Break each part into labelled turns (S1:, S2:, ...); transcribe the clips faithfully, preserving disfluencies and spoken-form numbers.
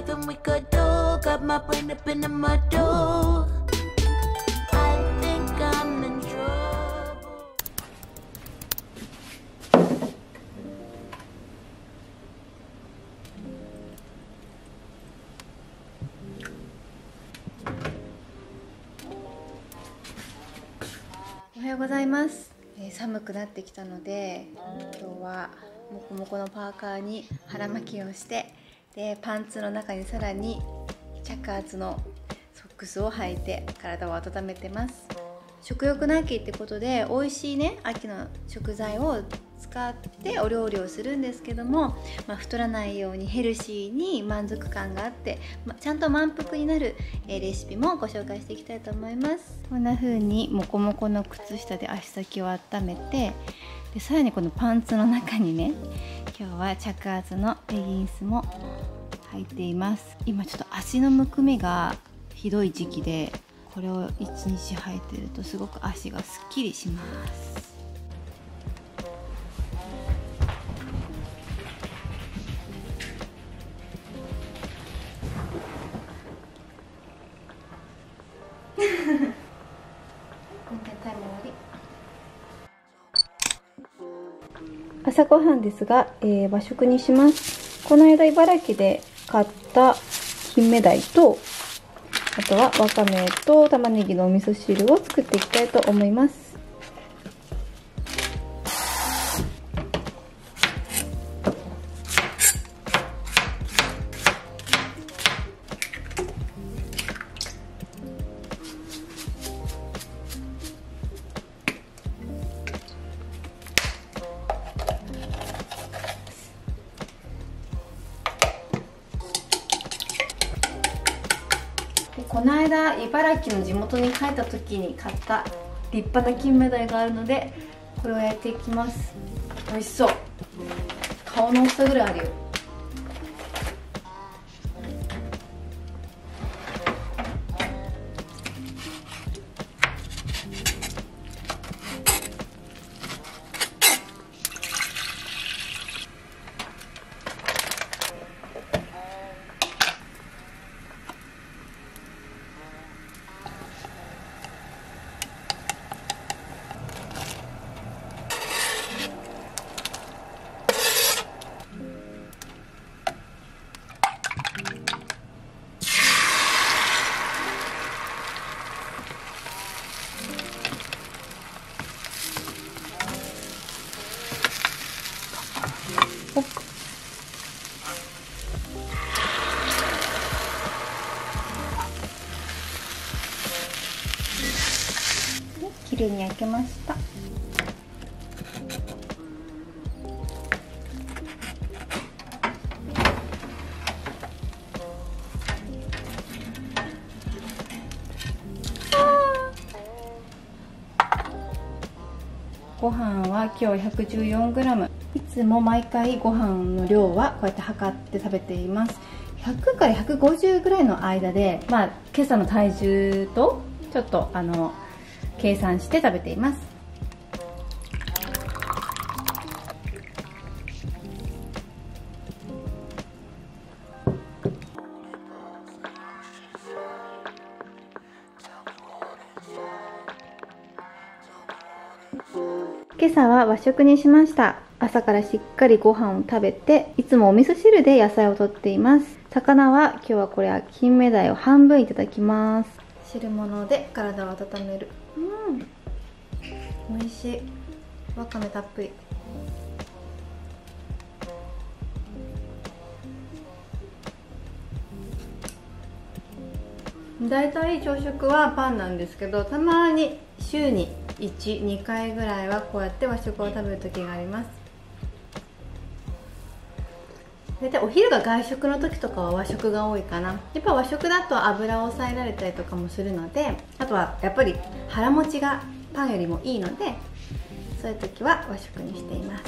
S1: nothing we could do. Got my brain up in the muddle. I think I'm in trouble. おはようございます。えー、寒くなってきたので、今日はもこもこのパーカーに腹巻きをして、でパンツの中にさらにチャッカーズのソックスを履いて体を温めてます。食欲の秋ってことで美味しいね秋の食材を使ってお料理をするんですけども、まあ、太らないようにヘルシーに満足感があって、まあ、ちゃんと満腹になる、えー、レシピもご紹介していきたいと思います。こんな風にモコモコの靴下で足先を温めて、でさらにこのパンツの中にね、今日はチャッカーズのレギンスも履いています。今ちょっと足のむくみがひどい時期で、これをいちにち履いてるとすごく足がすっきりします。朝ごはんですが、えー、和食にします。この間茨城で買った金目鯛と、あとはわかめと玉ねぎのお味噌汁を作っていきたいと思います。この間茨城の地元に帰った時に買った立派な金目鯛があるので、これを焼いていきます。美味しそう。顔の大きさぐらいあるよ。きれいに焼けました。ご飯は今日 ひゃくじゅうよんグラム。 いつも毎回ご飯の量はこうやって測って食べています。ひゃくからひゃくごじゅうぐらいの間で、まあ今朝の体重とちょっとあの計算して食べています。今朝は和食にしました。朝からしっかりご飯を食べて、いつもお味噌汁で野菜をとっています。魚は今日はこれは金目鯛を半分いただきます。汁物で体を温める。うん、美味しい。わかめたっぷり。だいたい朝食はパンなんですけど、たまに週にいち、にかいぐらいはこうやって和食を食べる時があります。大体お昼が外食の時とかは和食が多いかな。やっぱ和食だと油を抑えられたりとかもするので、あとはやっぱり腹持ちがパンよりもいいので、そういう時は和食にしています。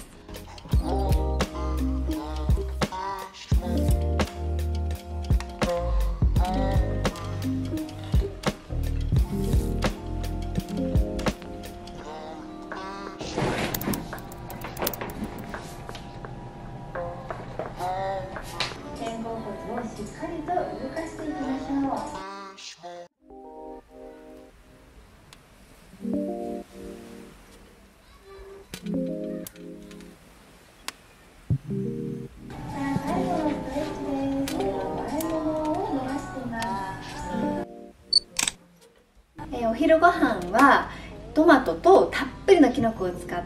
S1: 肩甲骨をしっかりと昼ご飯はトマトとたっぷりのきのこを使った、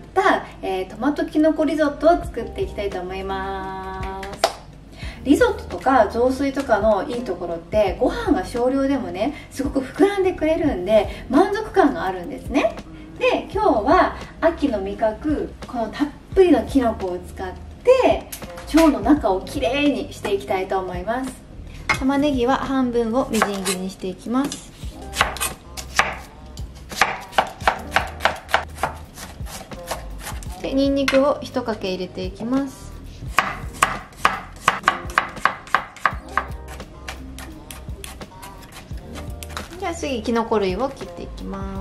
S1: えー、トマトきのこリゾットを作っていきたいと思います。リゾットとか雑炊とかのいいところってご飯が少量でもねすごく膨らんでくれるんで満足感があるんですね。で今日は秋の味覚このたっぷりのきのこを使って腸の中をきれいにしていきたいと思います。玉ねぎは半分をみじん切りにしていきます。でにんにくをいちかけ入れていきます。じゃあ次きのこ類を切っていきます。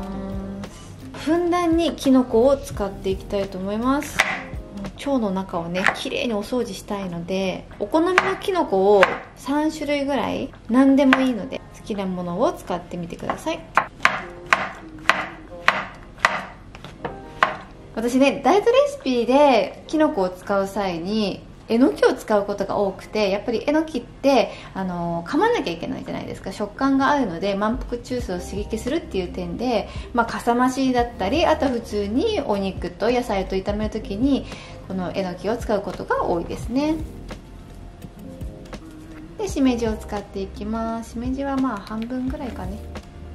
S1: ふんだんにきのこを使っていきたいと思います。腸の中をねきれいにお掃除したいのでお好みのきのこをさんしゅるいぐらい何でもいいので好きなものを使ってみてください。私ねダイエットレシピできのこを使う際にえのきを使うことが多くて、やっぱりえのきってあの噛まなきゃいけないじゃないですか。食感があるので満腹中枢を刺激するっていう点で、まあ、かさ増しだったりあと普通にお肉と野菜と炒める時にこのえのきを使うことが多いですね。でしめじを使っていきます。しめじはまあ半分ぐらいかね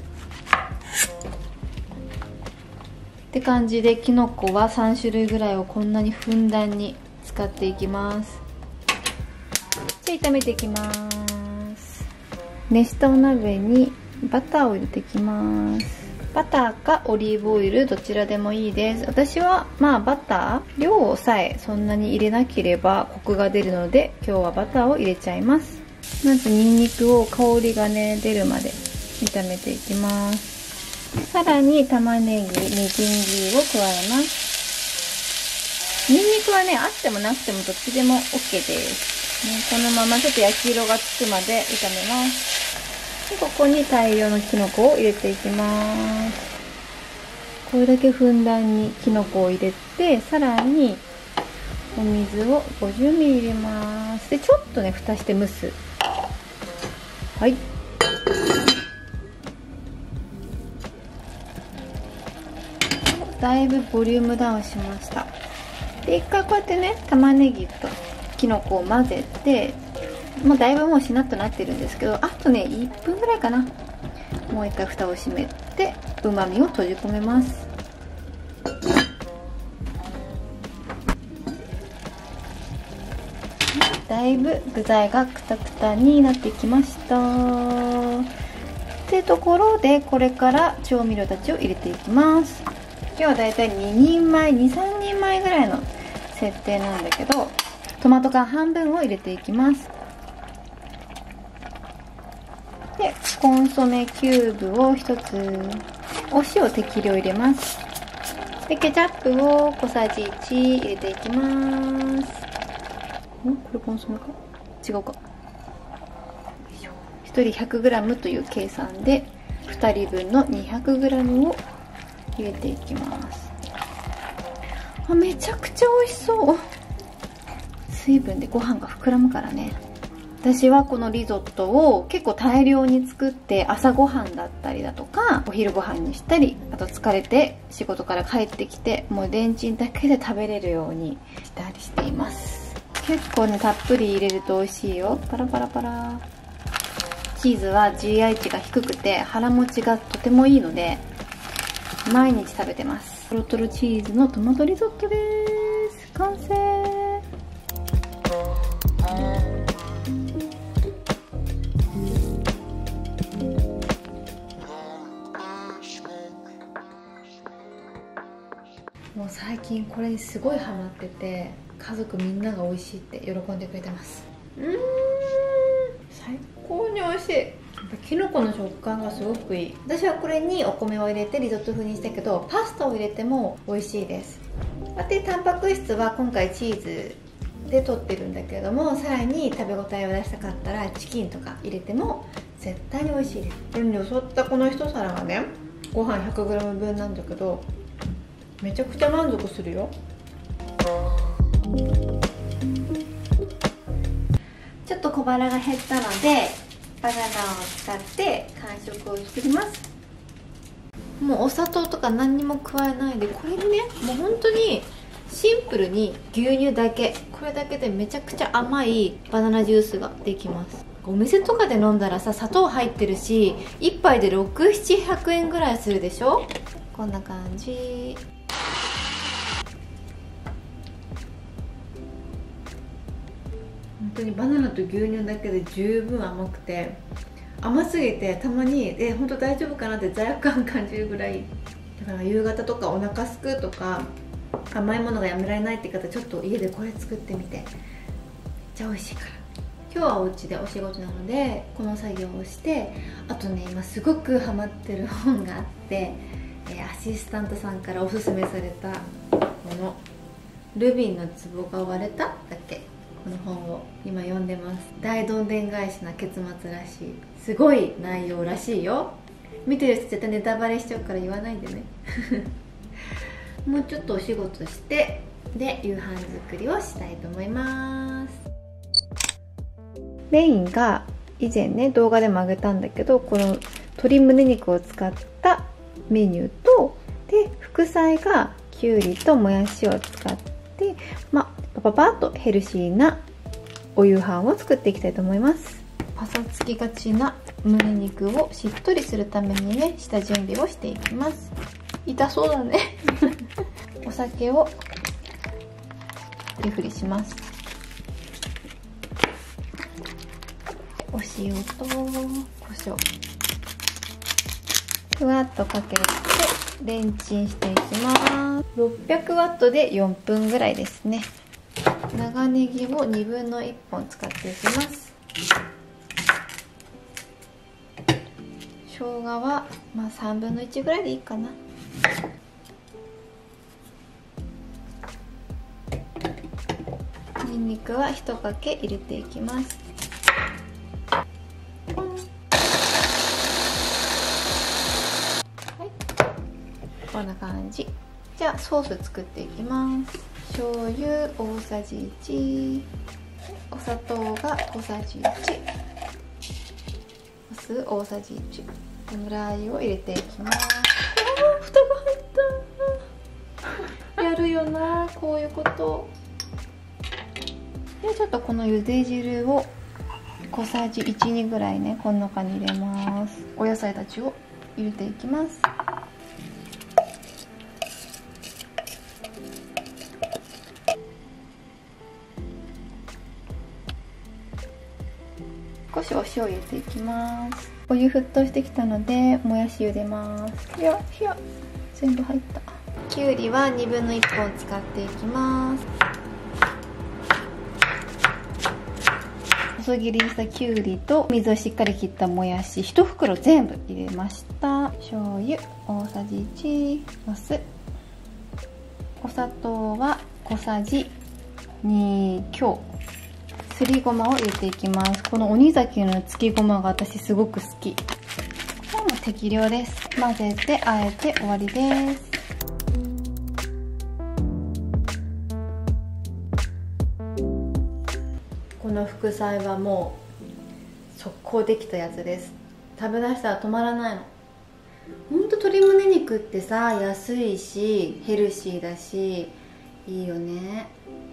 S1: って感じできのこはさんしゅるいぐらいをこんなにふんだんに使っていきます。じゃあ炒めていきます。熱したお鍋にバターを入れていきます。バターかオリーブオイルどちらでもいいです。私はまあバター量さえそんなに入れなければコクが出るので今日はバターを入れちゃいます。まずにんにくを香りがね出るまで炒めていきます。さらに玉ねぎみじん切りを加えます。にんにくはねあってもなくてもどっちでも オーケー です、ね、このままちょっと焼き色がつくまで炒めます。でここに大量のきのこを入れていきます。これだけふんだんにきのこを入れてさらにお水を ごじゅうミリリットル 入れます。でちょっとね蓋して蒸す。はいだいぶボリュームダウンしました。で一回こうやってね玉ねぎときのこを混ぜてもうだいぶもうしなっとなってるんですけどあとねいっぷんぐらいかな。もう一回蓋を閉めてうまみを閉じ込めます。だいぶ具材がクタクタになってきましたってところでこれから調味料たちを入れていきます。今日はだいたいににんまえにさんにんまえぐらいの設定なんだけどトマト缶半分を入れていきます。でコンソメキューブをひとつお塩適量入れます。でケチャップを小さじいち入れていきます。んこれコンソメか違うかひとり ひゃくグラム という計算でふたりぶんの にひゃくグラム を入れていきます。あめちゃくちゃ美味しそう。水分でご飯が膨らむからね。私はこのリゾットを結構大量に作って朝ごはんだったりだとかお昼ご飯にしたりあと疲れて仕事から帰ってきてもうレンチンだけで食べれるようにしたりしています。結構ねたっぷり入れると美味しいよ。パラパラパラ。チーズは ジーアイ 値が低くて腹持ちがとてもいいので毎日食べてます。トロトロチーズのトマトリゾットです。完成。もう最近これにすごいハマってて家族みんなが美味しいって喜んでくれてます。うーん最高に美味しい。きのこの食感がすごくいい。私はこれにお米を入れてリゾット風にしたけどパスタを入れても美味しいです。でタンパク質は今回チーズで取ってるんだけれどもさらに食べ応えを出したかったらチキンとか入れても絶対に美味しいです。これによそったこの一皿がねご飯 ひゃくグラム 分なんだけどめちゃくちゃ満足するよ。ちょっと小腹が減ったのでバナナを使って間食を作ります。も
S2: もうお砂糖とか何にも加えないで、これにねもう本当にシンプルに牛乳だけ、これだけでめちゃくちゃ甘いバナナジュースができます。お店とかで飲んだらさ、砂糖入ってるしいっぱいでろく、ななひゃくえんぐらいするでしょ。こんな感じ。本当にバナナと牛乳だけで十分甘くて、甘すぎてたまにえ本当大丈夫かなって罪悪感感じるぐらい。だから夕方とかお腹すくとか甘いものがやめられないって方、ちょっと家でこれ作ってみて。めっちゃ美味しいから。今日はお家でお仕事なのでこの作業をして、あとね今すごくハマってる本があって、えアシスタントさんからおすすめされたもの「ルビーの壺が割れた」だっけ、この本を今読んでます。大どんでん返しな結末らしい、すごい内容らしいよ。見てる人絶対ネタバレしちゃうから言わないでねもうちょっとお仕事してで夕飯作りをしたいと思います。メインが以前ね動画でもあげたんだけど、この鶏胸肉を使ったメニューと、で副菜がきゅうりともやしを使って、まあパパパッとヘルシーなお夕飯を作っていきたいと思います。パサつきがちな胸肉をしっとりするためにね下準備をしていきます。痛そうだねお酒を湯振りします。お塩と胡椒ふわっとかけてレンチンしていきます。ろっぴゃくワットでよんぷんぐらいですね。長ネギをにぶんのいっぽん使っていきます。生姜はまあさんぶんのいちぐらいでいいかな。にんにくはいちかけ入れていきます。はい、こんな感じ。じゃあソース作っていきます。醤油大さじいち、お砂糖が小さじいち、お酢大さじいち、ラー油を入れていきます。あー、蓋が入ったやるよなこういうこと。でちょっとこの茹で汁を小さじいち、にぐらいねこの中に入れます。お野菜たちを入れていきます。少しお塩入れていきます。お湯沸騰してきたのでもやし茹でます。ひやひや全部入った。きゅうりはにぶんのいっぽん使っていきます。細切りにしたきゅうりと水をしっかり切ったもやしいちふくろ全部入れました。醤油大さじいち、お酢、お砂糖は小さじに強、すりごまを入れていきます。この鬼崎のつきごまが私すごく好き。これはもう適量です。混ぜてあえて終わりです。この副菜はもう速攻できたやつです。食べ出したら止まらないの。ほんと鶏胸肉ってさ安いしヘルシーだしいいよね。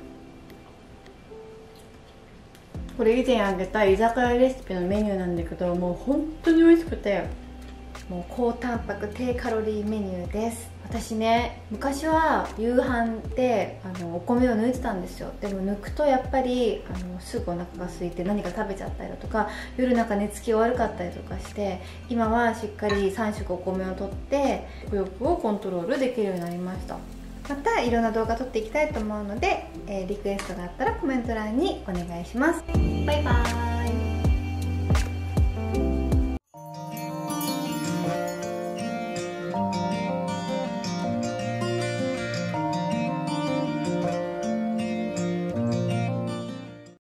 S2: これ以前あげた居酒屋レシピのメニューなんだけど、もう本当に美味しくて、もう高タンパク低カロリーメニューです。私ね昔は夕飯であのお米を抜いてたんですよ。でも抜くとやっぱりあのすぐお腹が空いて何か食べちゃったりだとか、夜中寝つき悪かったりとかして、今はしっかりさん食お米をとって食欲をコントロールできるようになりました。またいろんな動画撮っていきたいと思うので、えー、リクエストがあったらコメント欄にお願いします。バイバーイ。